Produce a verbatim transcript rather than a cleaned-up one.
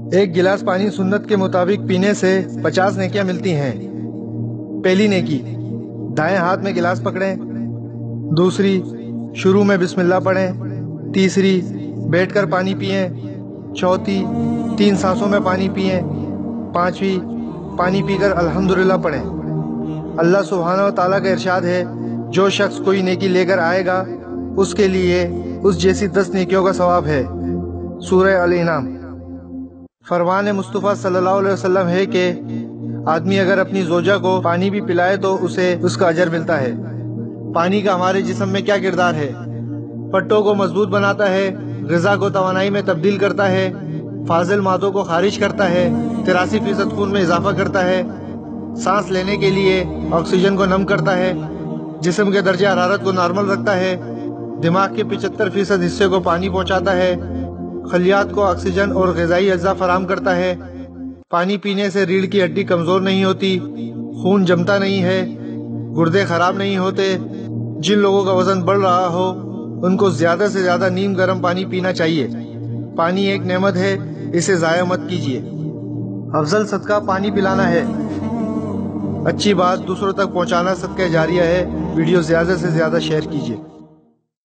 ایک گلاس پانی سنت کے مطابق پینے سے پچاس نیکیاں ملتی ہیں۔ پہلی نیکی، دائیں ہاتھ میں گلاس پکڑیں۔ دوسری، شروع میں بسم اللہ پڑھیں۔ تیسری، بیٹھ کر پانی پئیں۔ چوتھی، تین سانسوں میں پانی پئیں۔ پانچویں، پانی پی کر الحمدللہ پڑھیں۔ اللہ سبحانہ و تعالیٰ کا ارشاد ہے، جو شخص کوئی نیکی لے کر آئے گا اس کے لیے اس جیسی دس نیکیوں کا ثواب ہے۔ سورہ الانعام۔ فرمان مصطفیٰ صلی اللہ علیہ وسلم ہے کہ آدمی اگر اپنی زوجہ کو پانی بھی پلائے تو اسے اس کا اجر ملتا ہے۔ پانی کا ہمارے جسم میں کیا کردار ہے؟ پٹوں کو مضبوط بناتا ہے، غذا کو توانائی میں تبدیل کرتا ہے، فاضل مادوں کو خارج کرتا ہے، تراسی فیصد خون میں اضافہ کرتا ہے، سانس لینے کے لیے آکسیجن کو نم کرتا ہے، جسم کے درجہ حرارت کو نارمل رکھتا ہے، دماغ کے پچہتر فیصد حصے کو پانی پہنچاتا ہے، خلیات کو آکسیجن اور غذائی اجزاء فراہم کرتا ہے۔ پانی پینے سے ریڑھ کی ہڈی کمزور نہیں ہوتی، خون جمتا نہیں ہے، گردے خراب نہیں ہوتے۔ جن لوگوں کا وزن بڑھ رہا ہو ان کو زیادہ سے زیادہ نیم گرم پانی پینا چاہیے۔ پانی ایک نعمت ہے، اسے ضائع مت کیجیے۔ افضل صدقہ پانی پلانا ہے۔ اچھی بات دوسروں تک پہنچانا صدقہ جاریہ ہے۔ ویڈیو زیادہ سے زیادہ شیئر کیجیے۔